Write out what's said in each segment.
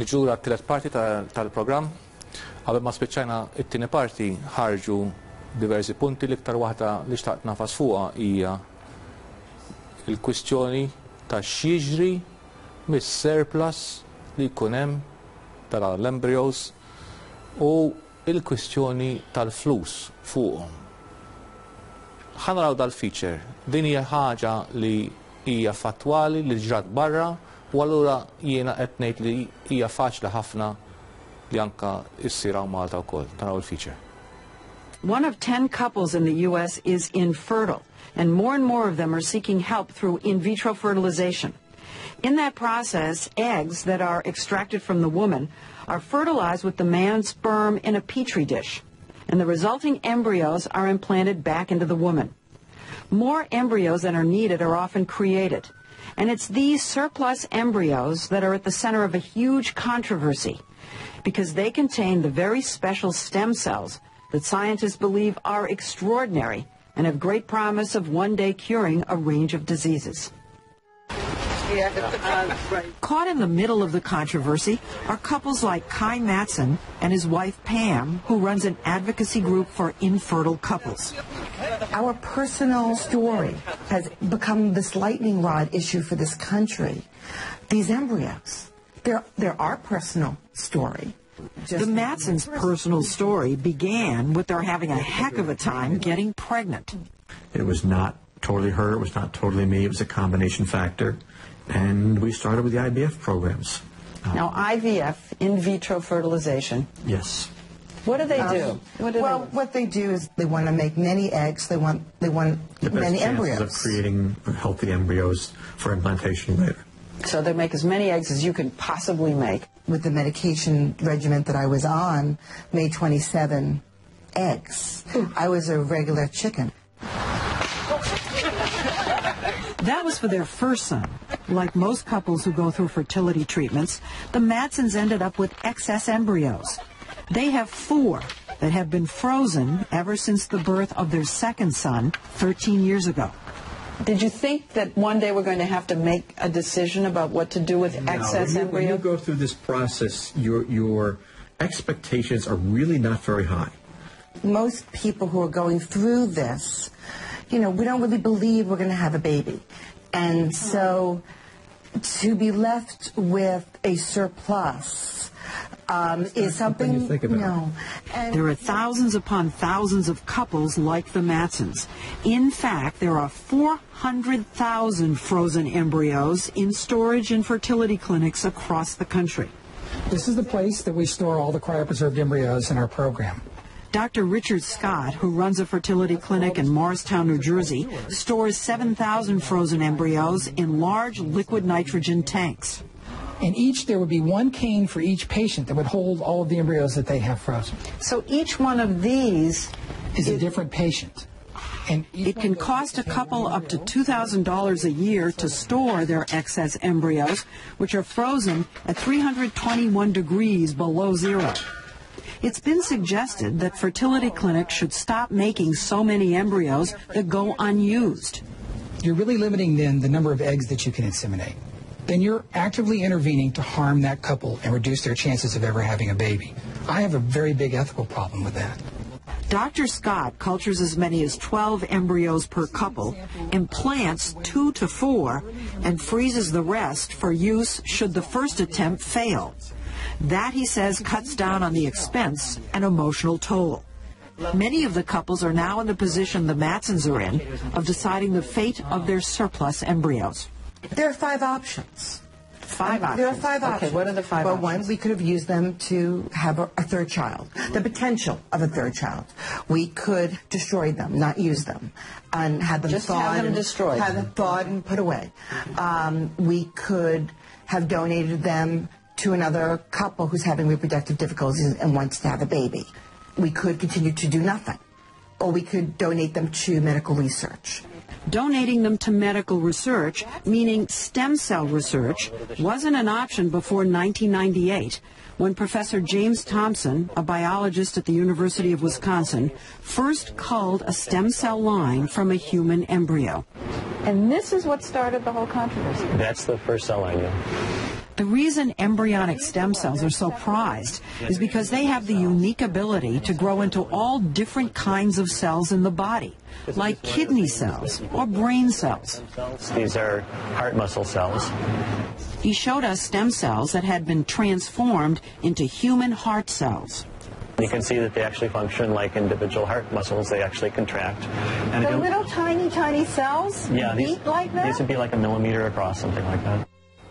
Niġura t-tielet parti tal-programm, qabel ma spiċċajna it-tieni parti ħarġu diversi punti l-iktar waħda li xtaqt nafas fuqha hija il-kwistjoni ta' x'jiġri mis-surplus li jkun hemm tal-embryos u il-kwistjoni tal-flus fuqhom. Ħanaraw dal-feature, din hija ħaġa li hija fattwali li ġrat barra u allura jiena qed ngħid li hija faċli ħafna li anka issir hawn Malta wkoll. Taraw il-feature. 1 of 10 couples in the U.S. is infertile, and more of them are seeking help through in vitro fertilization. In that process, eggs that are extracted from the woman are fertilized with the man's sperm in a petri dish, and the resulting embryos are implanted back into the woman. More embryos than are needed are often created, and it's these surplus embryos that are at the center of a huge controversy, because they contain the very special stem cells that scientists believe are extraordinary and have great promise of one day curing a range of diseases. Caught in the middle of the controversy are couples like Kai Matson and his wife Pam, who runs an advocacy group for infertile couples. Our personal story has become this lightning rod issue for this country. These embryos, they're our personal story. The Matsons' personal story began with their having a heck of a time getting pregnant. It was not totally her, it was not totally me, it was a combination factor. And we started with the IVF programs. Now, IVF, in vitro fertilization. Yes. What do they do? What they do is they want to make many eggs. They want many embryos. Of creating healthy embryos for implantation later. So they make as many eggs as you can possibly make. With the medication regimen that I was on, made 27 eggs. I was a regular chicken. That was for their first son. Like most couples who go through fertility treatments, the Matsons ended up with excess embryos. They have 4 that have been frozen ever since the birth of their second son 13 years ago. Did you think that one day we're going to have to make a decision about what to do with excess embryos? When you go through this process, your expectations are really not very high. Most people who are going through this, we don't really believe we're going to have a baby. And so to be left with a surplus is something, no. And there are thousands upon thousands of couples like the Matsons. In fact, there are 400,000 frozen embryos in storage in fertility clinics across the country. This is the place that we store all the cryopreserved embryos in our program. Dr. Richard Scott, who runs a fertility clinic in Morristown, New Jersey, stores 7,000 frozen embryos in large liquid nitrogen tanks. And there would be 1 cane for each patient that would hold all of the embryos that they have frozen. So each one of these is a different patient. And it can cost a couple up to $2,000 a year to store their excess embryos, which are frozen at 321 degrees below zero. It's been suggested that fertility clinics should stop making so many embryos that go unused. You're really limiting then the number of eggs that you can inseminate. Then you're actively intervening to harm that couple and reduce their chances of ever having a baby. I have a very big ethical problem with that. Dr. Scott cultures as many as 12 embryos per couple, implants 2 to 4, and freezes the rest for use should the first attempt fail. That, he says, cuts down on the expense and emotional toll. Many of the couples are now in the position the Matsons are in of deciding the fate of their surplus embryos. There are 5 options. 5 options? There are 5 options. Okay, what are the 5 options? Well, one, we could have used them to have a third child, the potential of a third child. We could destroy them, not use them, and have them thawed. Have them destroyed. Have them thawed and put away. We could have donated them to another couple who's having reproductive difficulties and wants to have a baby. We could continue to do nothing, or we could donate them to medical research. Donating them to medical research, meaning stem cell research, wasn't an option before 1998, when Professor James Thompson, a biologist at the University of Wisconsin, first culled a stem cell line from a human embryo. And this is what started the whole controversy. That's the first cell line, yeah. The reason embryonic stem cells are so prized is because they have the unique ability to grow into all different kinds of cells in the body, like kidney cells or brain cells. These are heart muscle cells. He showed us stem cells that had been transformed into human heart cells. You can see that they actually function like individual heart muscles. They actually contract. And The little tiny cells beat like that? These would be like a millimeter across, something like that.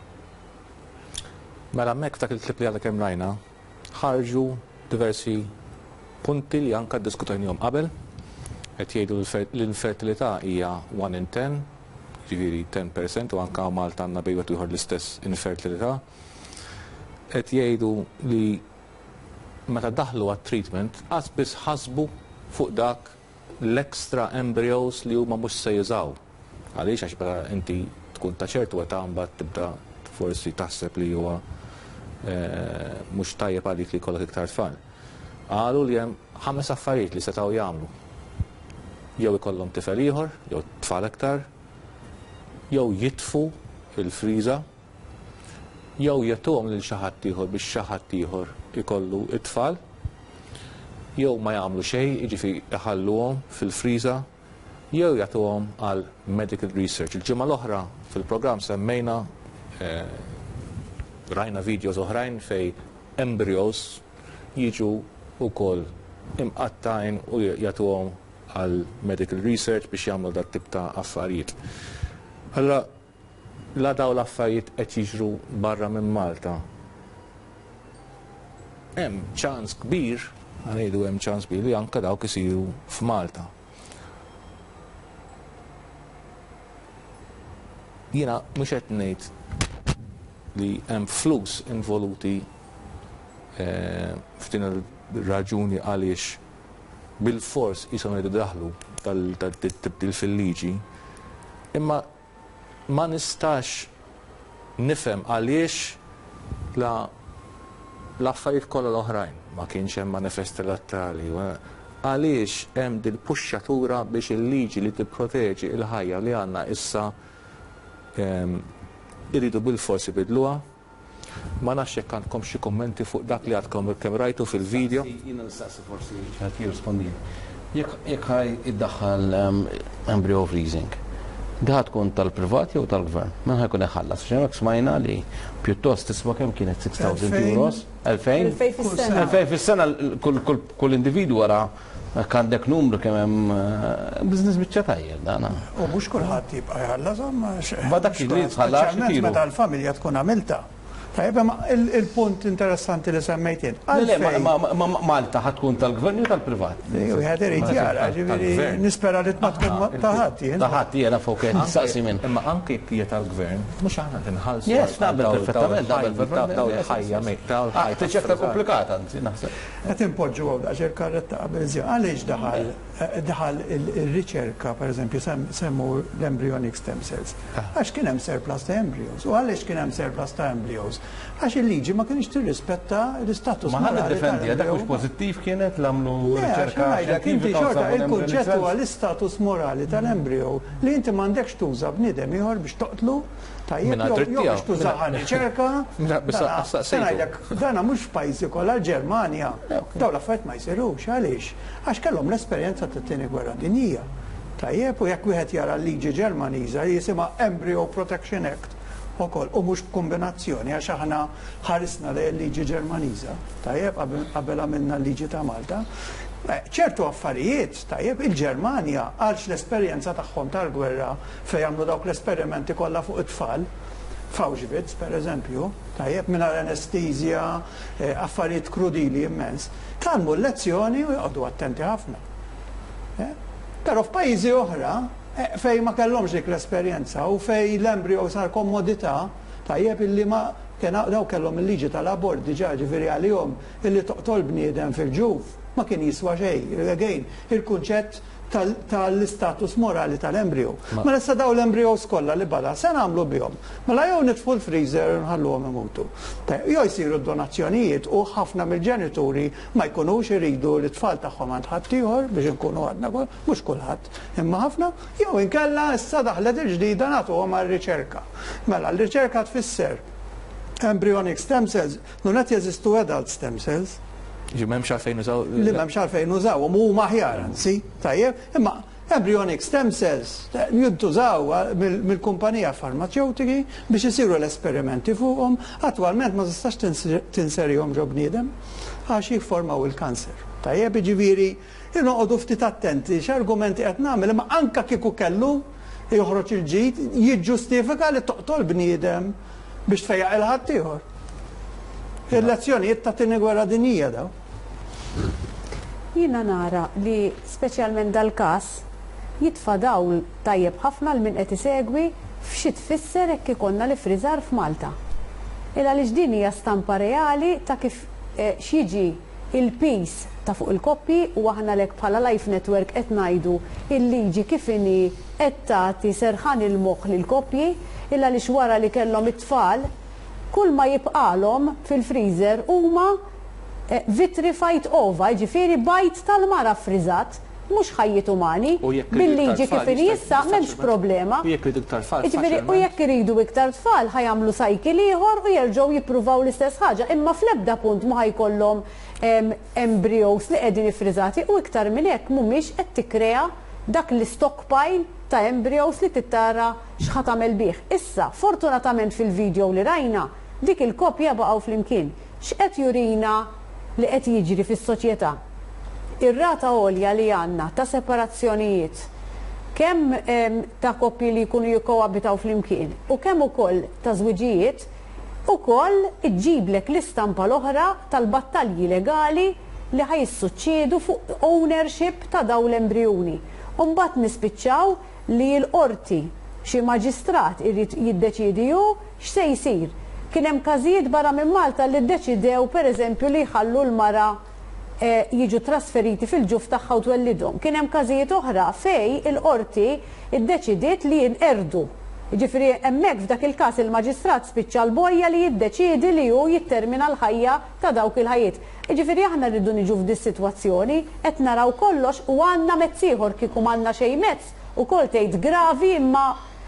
Mela mek dak il-klip li għadha kemm rajna, ħarġu diversi punti li anke ddiskutejnihom qabel, qed jgħidu l-infertilità hija 1 in 10, ġifieri 10% u anke Malta għandna bejn wieħed ieħor l-istess infertilità. Qed jgħidu li meta daħlu għat-treatment qas biss ħasbu fuq dak l-extra embryos li huma mhux se jużaw. Għaliex għax meta inti tkun ta' ċertu età mbagħad tibda forsi taħseb li huwa mhux tajjeb għalik li jkollok iktar tfal. Qalu li hemm 5 affarijiet li setgħu jagħmlu. Jew ikollhom tifel ieħor, jew tfal iktar, jew jitfu il-friża, jew jagħtuhom lil xi ħadd ieħor biex xi ħadd ieħor ikollu it-tfal, jew ma jagħmlu xejn, jiġifieri iħalluhom fil-friża, jew jagħtuhom għal medical research. Il-ġimgħa l-oħra fil-programm semmejna rajna videos oħrajn fej embryos jiġu wkoll imqattajn u jagħtuhom għal medical research biex jagħmlu dat tip ta' affarijiet. Allora la daw l-affarijiet qed jiġru barra minn Malta. Hemm ċans kbir, ngħidu hemm ċans kbir li anke dawk isiru f'Malta. Jiena mhux qed ngħid li hemm flus involuti f'din ir-raġuni għaliex bil-fors qishom jridu daħlu tal-tibdil fil-liġi, imma ma nistax nifhem għaliex l-affarijiet kollha l-oħrajn ma kienx hemm manifesti elettorali, għaliex hemm dil-puxxatura biex il-liġi li tipproteġi l-ħajja li għandna issa iridu bil-forsi bidluha. Ma nafx jekk għandkom xi kummenti fuq dak li għadkom kemm rajtu fil-video. Jiena nistaqsi forsi ħadd jirrispondi. Jekk ħaj iddaħħal embryo freezing, da tkun tal-privat jew tal-gvern? Min ħajkun iħallas? X'hemmhekk smajna li pjuttost tiswa kemm kienet 6,000 euros? 2000 fis-sena kull individu wara għandek numru kemm hemm business biċċa tajjeb dana. U mhux kulħadd jibqa' jħallas Ma dak li tħallas meta l-familja tkun għamilta. Tajjeb il-punt interessanti li semmejtien. Malta ħad tkun tal-gvern jew tal-privat? Wieħed irid jara, ġifieri nispera li ma tkun ta' ħadd jien. Ta' ħadd jiena fuq qed nistaqsi minn. Imma anke jekk hija tal-gvern, mhux aħna tinħallsu. Yes, naqbel perfettament, daw il-ħajja mejt. Tiġi aktar komplikata anzi naħseb. Qed impoġġu hawn daqs il-karretta qabel żjed. Għaliex daħal ir-riċerka, pereżempju, semmu l-embryonic stem cells. Għax kien hemm surplus ta' embryos. U għaliex kien hemm surplus ta' embryos? Għax il-liġi ma kienx tirrispetta l-istatus morali. Ma ħad defendi, dak mhux pożittiv kienet l-għamlu riċerka. Inti xorta il-kunċett huwa l-istatus morali tal-embryo li inti m'għandekx tuża bniedem ieħor biex toqtlu tajjeb jew biex tuża riċerka. Dana mhux pajjiżi kollha l-Ġermanja. Dawn l-affarijiet ma jsirux għaliex? Għax kellhom l-esperjenza tat-tieni gwerra dinjija. Tajjeb u jekk wieħed jara l-liġi Ġermaniża jisimha Embryo Protection Act. U mhux kombinazzjoni għax aħna ħarisna lejn liġi Ġermaniża. Tajjeb qabel għamilna l-liġi ta' Malta. ċertu affarijiet, tajjeb il-Ġermanja għalx l-esperjenza tagħhom tal-gwerra fejn jagħmlu dawk l-esperimenti kollha fuq it-tfal, f'Auschwitz pereżempju, tajjeb mingħajr anestezja, affarijiet krudili immens. Talmu l-lezzjoni u jqogħdu attenti ħafna. Però f'pajjiżi oħra fej ma kellhomx dik l-esperjenza u fej l-embryo sar komodità, tajjeb illi ma daw kellhom il-liġi tal-abort diġà ġifieri għalihom illi toqtol bniedem fil-ġuf ma kien jiswa xejn. Again, il-kunċett tal-istatus morali tal-embryo. Ma issa daw l-embryos kollha li bada se nagħmlu bihom. Mela jew nitfu l-freezer nħalluhom imutu. Jew jsiru donazzjonijiet u ħafna mill-ġenituri ma jkunux iridu li t-tfal tagħhom għand ħadd ieħor biex inkunu għadna mhux kulħadd, imma ħafna jew inkella issa daħlet il-ġdida nagħtuhom għar-riċerka. Mela l-riċerka tfisser embryonic stem cells, non qed jeżistu adult stem cells. M'hemmx għalfejn użaw. Li m'hemmx għalfejn użawhom huma aħjar anzi, tajjeb, imma embryonic stem cells jintużaw mill-kumpanija farmaceutiki biex isiru l-esperimenti fuqhom, attwalment ma tistax tinserihom ġo bniedem għax jifformaw il-kanser. Tajjeb, jiġifieri noqogħdu ftit attenti x'argumenti qed nagħmel, imma anke kieku kellu joħroġ il-ġid jiġġustifika li toqtol bniedem biex tfejjaq il-ħadd ieħor. Il-lezzjonijiet ta' tieni gwerra dinjija daw. Jiena nara li speċjalment dal-każ jitfa' dawl tajjeb ħafna l min qed isegwi f'xi tfisser hekk ikollna li friżar f'Malta. Għaliex din hija stampa reali ta' kif x'jiġi il-peace ta' fuq il-koppi u aħna lek bħala Life Network qed ngħidu il-liġi kif inhi qed tagħti serħan il-moħħ lill-koppji illa li wara li kellhom it-tfal kull ma jibqalhom fil-freezer huma vitrified ova, ġifieri bajt tal-mara friżat, mhux ħajjiet umani, bil-liġi kif inhi issa m'hemmx problema. U jekk iridu iktar tfal. U jekk iridu iktar tfal ħajamlu sajkil ieħor u jerġgħu jippruvaw l-istess ħaġa, imma fl-ebda punt ma ħajkollhom embryos li qegħdin ifriżati u iktar minn hekk mhumiex qed tikkrea dak l-stockpile ta' embryos li tittara x'ħat tagħmel bih. Issa, fortunatament fil-video li rajna, dik il-koppja baqgħu flimkien. X'qed jurina li qed jiġri fis-soċjetà? Ir-rata għolja li għandna ta' separazzjonijiet kemm ta' koppji li jkunu jikkoabitaw flimkien u kemm ukoll ta' żwiġijiet ukoll iġġiblek l-istampa l-oħra tal-battalji legali li ħajissuċċiedu fuq ownership ta' dawn l-embrjuni. U mbagħad nispiċċaw li l-qorti xi maġistrat irid jiddeċidi hu x'se jsir. Kien hemm każijiet barra minn Malta li ddeċidew pereżempju li jħallu l-mara jiġu trasferiti fil-ġuf tagħha u twellidhom. Kien hemm każijiet oħra fej il-qorti iddeċidiet li jinqerdu. Ġifieri hemmhekk f'dak il-każ il-maġistrat spiċċa l-bojja li jiddeċiedi li hu jittermina l-ħajja ta' dawk il-ħajjiet. Ġifieri aħna rridu niġu f'dis sitwazzjoni qed naraw kollox u għandna mezz ieħor kieku m'għandna xejn mezz ukoll tgħid gravi imma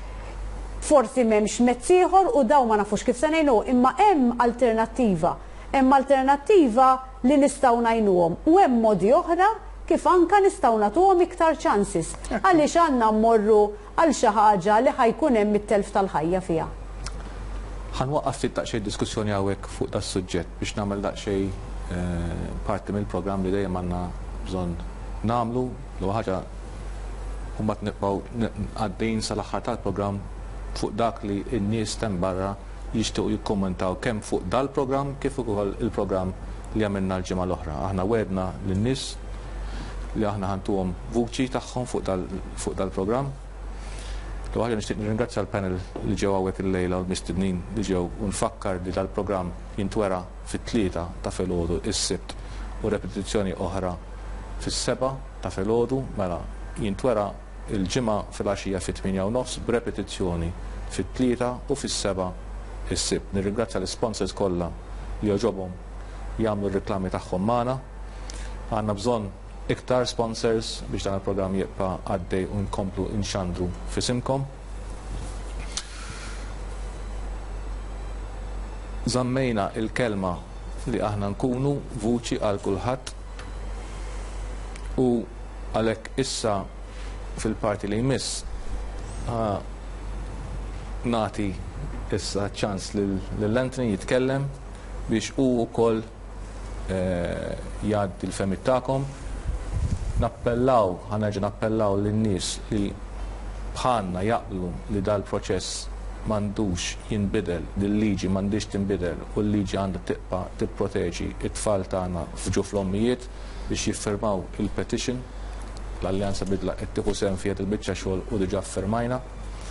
forsi m'hemmx mezz ieħor u daw ma nafux kif se ngħinu, imma hemm alternattiva. Hemm alternattiva li nistgħu ngħinuhom u hemm modi oħra kif anke nistgħu nagħtuhom iktar chances. Għaliex għandna mmorru għal xi ħaġa li ħajkun hemm it-telf tal-ħajja fiha. Ħanwaqqaf ftit daqsxejn diskussjoni hawnhekk fuq das-suġġett biex nagħmel daqsxejn parti mill-programm li dejjem għandna bżonn nagħmlu l ħaġa u mbagħad nibqgħu għaddejjin sal-aħħar tal-programm fuq dak li n-nies hemm barra jixtiequ jikkommentaw kemm fuq dal-programm kif ukoll il-programm li għamilna l-ġimgħa l-oħra. Aħna wedna lin-nies li aħna ħantuhom vuċi tagħhom fuq dal-programm. L-waħda nixtieq nirringrazzja l-panel li ġew hawnhekk illejla u l-mistednin li ġew u nfakkar li dal-programm jintwera fit-tlieta ta' filgħodu is-sibt u repetizzjoni oħra fis-seba' ta' filgħodu mela jintwera il-ġimgħa fil-għaxija fit-8:09 b'repetizzjoni fit-tlieta u fis-seba' is-sibt. Nirringrazzja l-sponsors kollha li joġobhom jagħmlu r-riklami tagħhom magħna. Għandna bżonn iktar sponsors biex dan il-programm jibqa' għaddej u nkomplu nxandru f'isimkom. Żammejna il-kelma li aħna nkunu vuċi għal kulħadd u għalhekk issa fil-parti li jmiss nagħti issa ċans lill-Anthony jitkellem biex hu wkoll jgħaddi l-femmit tagħkom. Ħanerġa' nappellaw lin-nies li bħalna jaqblu li dal-proċess m'għandux jinbidel, lill-liġi m'għandix tinbidel u l-liġi għandha tibqa' tipproteġi t-tfal tagħna f'ġuf l-ommijiet biex jiffirmaw il-petition. L-Alleanza Bidla qed tieħu sehem fiha il-biċċa xogħol u diġà ffirmajna.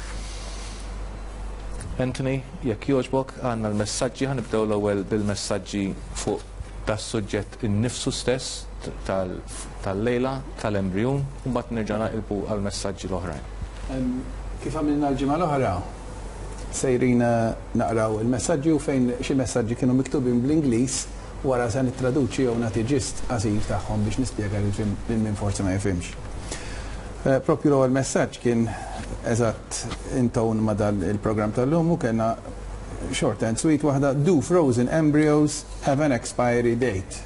Anthony, jekk jogħġbok għandna l-messaġġi, ħanibdew l-ewwel bil-messaġġi fuq tas-suġġett innifsu stess tal-lejla tal-embryon u mbagħad nerġa' naqilbu għall-messaġġi l-oħrajn. Kif għamilna l-ġimgħa l-oħra sejrin naqraw il-messaġġi u fejn xi messaġġi kienu miktubin bl-Ingliż wara se nittraduċi jew nagħti ġist qasir tagħhom biex nispjega lil min forsi ma jifhimx. Propju l-ewwel messaġġ kien eżatt inton ma' dan il-programm tal-lum u kellna short and sweet waħda, do frozen embryos have an expiry date?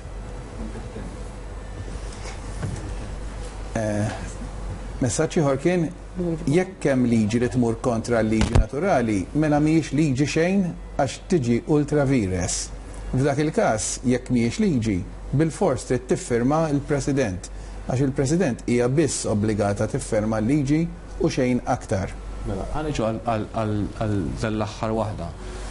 Messaġġ ieħor kien jekk hemm liġi li tmur kontra l-liġi naturali, mela mhijiex liġi xejn għax tiġi ultra vires. F'dak il-każ jekk mhijiex liġi, bil-fors trid tiffirma l-President għax il-President hija biss obbligata tiffirma l-liġi u xejn aktar. Mela, ħaniġu għal l-aħħar waħda.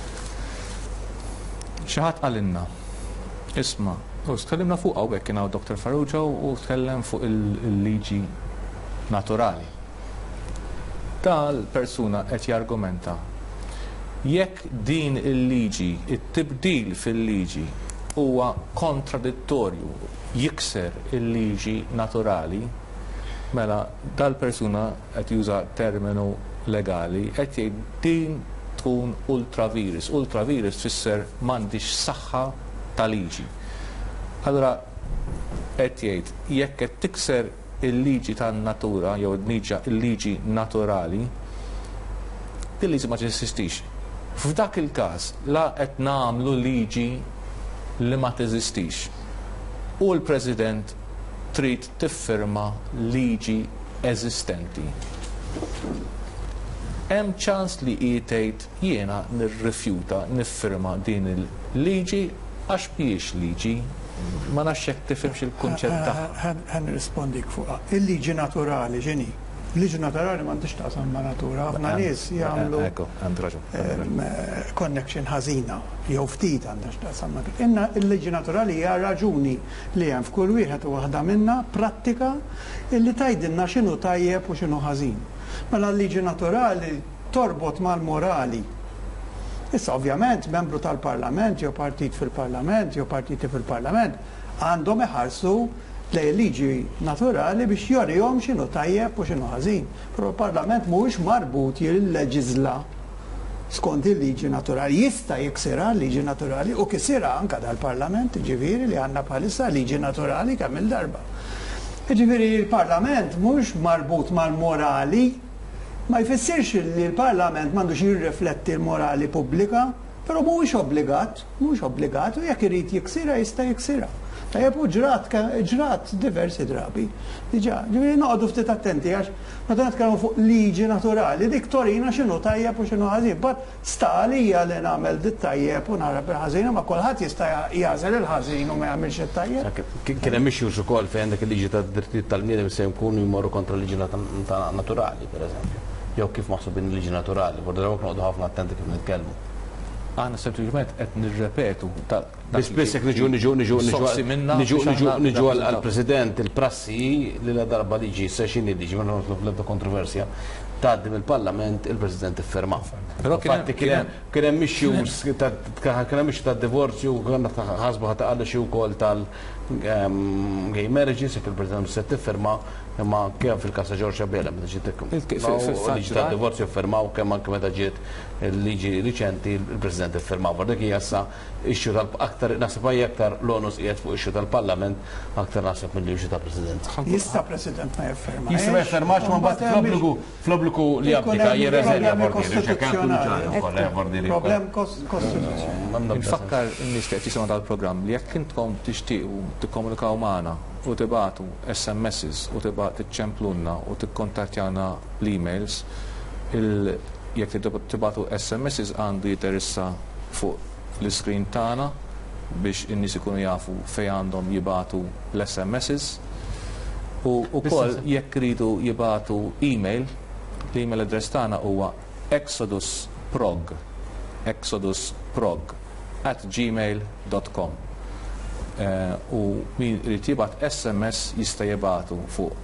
Xi ħadd għalinna, isma', u tkellimna fuq hawnhekk kien hawn Dr. Farrugia u tkellem fuq il-liġi naturali. Tal-persuna qed jargumenta jekk din il-liġi, it-tibdil fil-liġi huwa kontradittorju jikser il-liġi naturali, mela dal-persuna qed juża terminu legali qed jgħid din tkun ultravirus. Ultravirus tfisser m'għandix saħħa ta' liġi. Allura qed jgħid jekk qed tikser il-liġi tan-natura jew il-liġi naturali, din liġi ma teżistix. F'dak il-każ la qed nagħmlu liġi li ma teżistix. U l-President trid tiffirma liġi eżistenti. Hemm ċans li tgħid jiena nirrifjuta niffirma din il-liġi għax mhijiex liġi. Ma nafx hekk tifhimx il-kunċett tagħha. Ħan nirrispondik fuqha. Il-liġi naturali ġeni. Il-liġi naturali m'għandix taqsam ma' natura. Ħafna nies jagħmlu connection ħażina jew ftit għandha x'taqsam ma' inna il-liġi naturali hija raġuni li hemm f'kull wieħed u waħda minnha prattika illi tgħidilna x'inhu tajjeb u x'inhu ħażin. Mela l-liġi naturali torbot mal-morali. Issa ovvjament membru tal-Parlament jew partit fil-Parlament jew partiti fil-Parlament għandhom iħarsu lejn liġi naturali biex jorihom x'inhu tajjeb u x'inhu ħażin. Però l-Parlament mhuwiex marbut jilleġisla skont il-liġi naturali. Jista' jiksirha l-liġi naturali u kisirha anke dal-Parlament, ġifieri li għandna bħalissa liġi naturali kemm il-darba. Ġifieri l-Parlament mhux marbut mal-morali. Ma jfissirx li l-Parlament m'għandux jirrifletti l-morali pubblika, però mhuwiex obbligat u jekk irid jiksirha jista' jiksirha. Tajjeb u ġrat diversi drabi. Diġà, ġifieri noqogħdu ftit attenti għax meta nitkellmu fuq liġi naturali dik torina x'inhu tajjeb u x'inhu ħażin. Bad sta għalija li nagħmel dit tajjeb u nara bil-ħażin ma kulħadd jista' jażel il-ħażin u ma jagħmilx it-tajjeb. Kien hemm issues ukoll fejn għandek il-liġi tad-drittijiet tal-bniedem se jkunu jmorru kontra l-liġi naturali, pereżempju. Jew kif maħsubin il-liġi naturali, borda dawk noqogħdu ħafna attenti kif nitkellmu. Aħna sempliċement qed nirrepetu Biss jekk niġu għall-President il-prassi li la darba liġi se x'inhi liġi ma nagħmlu l-ebda kontroversja tgħaddim il-Parlament il-President iffirma. Però kien hemm issues tad-divorzju ħasbu ħataqallu xi wkoll tal-gay marriages jekk il-President se tiffirma imma kemm fil-Kasa Ġorġa Bela meta ġiet liġi tad-divorzju iffirmaw kemm anke meta ġiet il-liġi riċenti il-President iffirmaw. Dik hija issa issue aktar naħseb hija aktar l-onus qiegħed fuq issue tal-Parlament aktar naħseb mill-issue tal-President. Jista' President ma jifferma. Jista' ma jiffermax ma mbagħad fl-obbligu li applika jirreżerja problem kostituzzjonali. Nfakkar n-nies li qed jisimgħu tal-programm li jekk intkom tixtiequ tikkomunikaw magħna u tibatu SMSs u tiċċemplunna u tikkontattjana l-emails, jekk tibatu SMSs għandu jiterissa fuq l-iskrin tagħna biex in-nies ikunu jafu fejn għandhom jibatu l-SMSs u wkoll jekk iridu jibatu email, l-email address tagħna huwa exodusprog@gmail.com. U min irid jibgħat SMS jista' jibgħatu fuq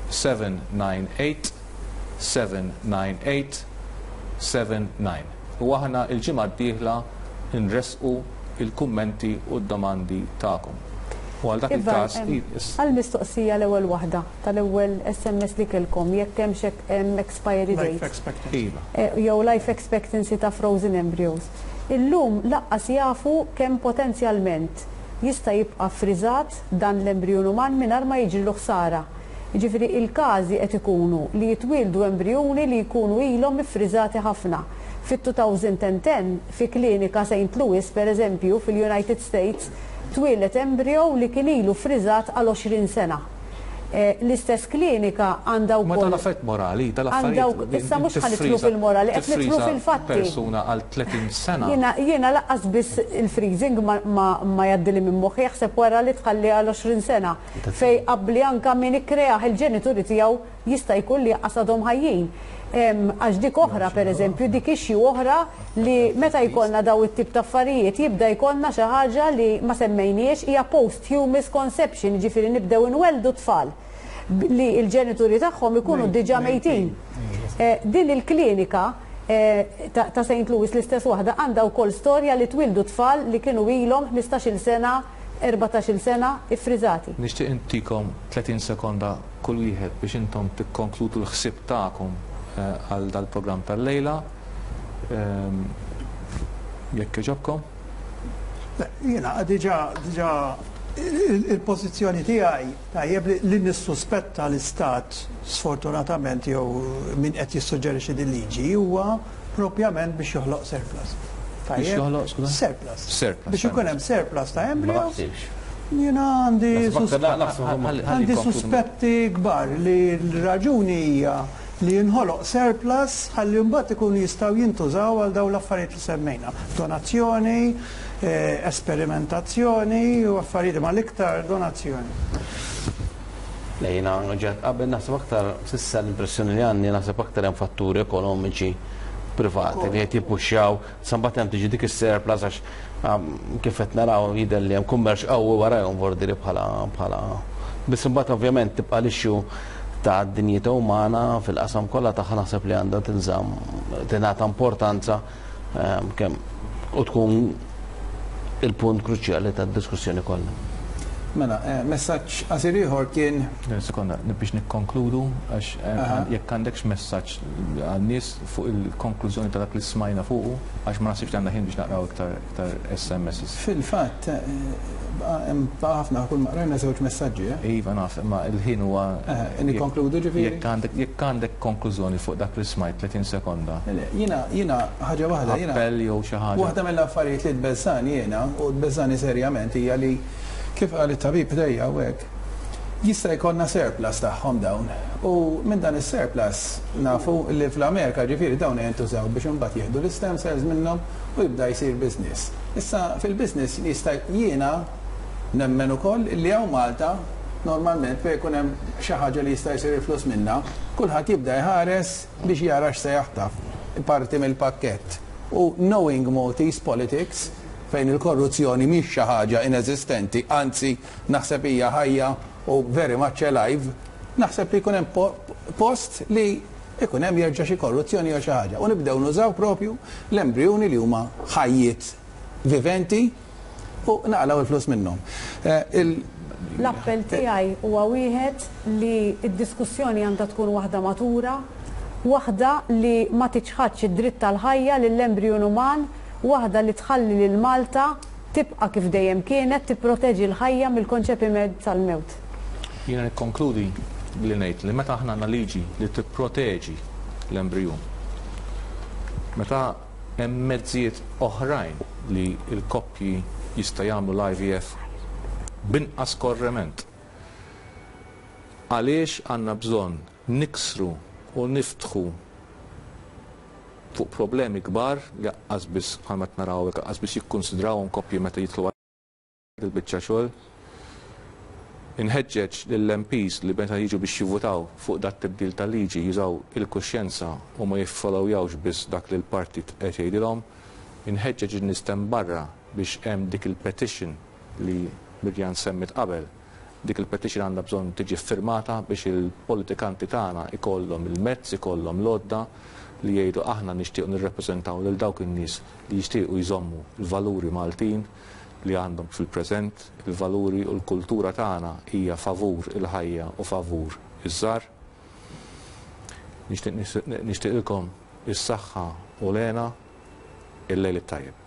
798-798-79. U aħna il-ġimgħa d-dieħla nresqu il-kummenti u d-domandi tagħkom. U għal dak il-każ għall-mistoqsija l-ewwel waħda tal-ewwel SMS li kelkom jekk hemm expiry date jew life expectancy ta' frozen embryos. Illum laqqas jafu kemm potenzjalment jista' jibqa' friżat dan l-embrjon uman mingħajr ma jiġrilu ħsara. Jiġifieri il-każi qed ikunu li jitwildu embrjuni li jkunu ilhom iffriżati ħafna. Fit-2010 fi klinika St. Louis, per eżempju, fil-United States, twilet embryo li kien ilu friżat għal 20 sena. L-istess klinika għandaw Ma tal-affett morali, tal-affarijiet. Issa mhux ħanitlu fil-morali, qed nitlu fil-fatti. Persuna għal 30 sena. Jiena laqqas biss il-freezing ma jaddili minn moħħi, jaħseb wara li tħalli għal 20 sena. Fej qabli anka min ikkreah il-ġenituri tiegħu jista' jkun li qasadhom ħajjin. Għax dik oħra, per eżempju, dik ixju oħra li meta jkollna daw it-tip ta' affarijiet jibda jkollna xi ħaġa li ma semmejniex hija post-humus conception, ġifieri nibdew inweldu tfal li l-ġenituri tagħhom ikunu diġà mejtin. Din il-klinika ta' St. Louis l-istess waħda għandha wkoll storja li twildu tfal li kienu ilhom 15-il sena 14-il sena iffriżati. Nixtieq intikom 30 sekonda kull wieħed biex intom tikkonkludu l-ħsieb tagħkom għal dal-programm tal-lejla. Jekk iġobkom? Jiena diġà il-pożizzjoni tiegħi tajjeb li nissuspetta l-istat sfortunatament jew min qed jissuġġerixxi din liġi huwa propjament biex joħloq surplus. Biex joħloq surplus. Surplus. Biex ikun hemm surplus ta' embryo. Jiena għandi suspetti kbar li l-raġuni hija li jinħoloq surplus ħalli mbagħad ikunu jistgħu jintużaw għal dawn l-affarijiet li semmejna. Donazzjoni, esperimentazzjoni u affarijiet ma l-iktar donazzjoni. Lejna ġed qabel naħseb aktar s'issa l-impressjoni li għandi naħseb aktar hemm fatturi ekonomiċi privati li qed jippuxxjaw sambagħad hemm tiġi dik is-surplus għax kif qed naraw jidher li hemm kummerċ qawwi warahom bordiri bħala. Biss imbagħad ovvjament tibqa' l-ixxu ta' dinjità umana fil-qasam kollha tagħha naħseb li għandha tinżamm tingħata importanza kemm u tkun il-punt kruċjali tad-diskussjoni kollha. Mela, messaġġ qasir ieħor kien. Sekonda, biex nikkonkludu għax jekk għandekx messaġġ għan-nies fuq il-konklużjoni ta' dak li smajna fuqu għax ma nasibx għandna ħin biex naqraw iktar SMS. Fil-fatt, ħafna kull maqrajna żewġ messaġġi. Iva naf, ma il-ħin huwa. Nikkonkludu ġifieri? Jekk għandek konklużjoni fuq dak li smajt 30 sekonda. Jiena ħaġa waħda. Appell jew xi ħaġa. Waħda mill-affarijiet li tbeżżani jiena u tbeżżani serjament hija li kif qal it-tabib dejja hekk jista' jkollna surplus tagħhom dawn. U minn dan is-surplus nafu li fl-Amerika ġifieri dawn jintużaw biex imbagħad jieħdu l-stem cells minnhom u jibda jsir business. Issa fil-business jista' jiena nemmen ukoll li hawn Malta normalment fejn ikun hemm xi ħaġa li jista' jsir il-flus minnha, kulħadd jibda jħares biex jara x'se jaħtaf parti mill-pakkett. U knowing Maltese politics fejn il-korruzzjoni mhix xi ħaġa ineżistenti, anzi naħseb hija ħajja u very much alive, naħseb li jkun hemm post li ikun hemm jerġa' xi korruzzjoni jew xi ħaġa. U nibdew nużaw propju l-embrjuni li huma ħajjiet viventi u naqlaw il-flus minnhom. L-appell tiegħi huwa wieħed li d-diskussjoni għandha tkun waħda matura, waħda li ma tiċħadx id-dritt tal-ħajja lill-embrjon uman, waħda li tħalli lil Malta tibqa' kif dejjem kienet tipproteġi l-ħajja mill-konċepiment tal-mewt. Jiena nikkonkludi li ngħid li meta aħna għandna liġi li tipproteġi l-embrjon, meta hemm mezzijiet oħrajn li l-koppji jista' jagħmlu l-IVF b'inqas korrement, għaliex għandna bżonn niksru u niftħu fuq problemi kbar li qaqqas biss bħalma naraw qaqqas biss jikkunsidrawhom koppji meta jitlu il-biċċa xogħol. Inħeġġeġ lill-MPs li meta jiġu biex jivvutaw fuq dat tibdil tal-liġi jużaw il-kuxjenza u ma jiffollowjawx biss dak li l-partit qed jgħidilhom. Inħeġġeġ in-nistem barra biex hemm dik il-petition li Mirjan semmit qabel. Dik il-petition għandha bżonn tiġi firmata biex il-politikanti tagħna ikollhom il-mezz, ikollhom l-għodda li jgħidu aħna nixtiequ nirrepreżentaw lil dawk in-nies li jixtiequ jżommu l-valuri Maltin li għandhom fil-preżent, il-valuri u l-kultura tagħna hija favur il-ħajja u favur iż-żar. Nixtieqilkom is-saħħa u lena il-lejl it-tajjeb.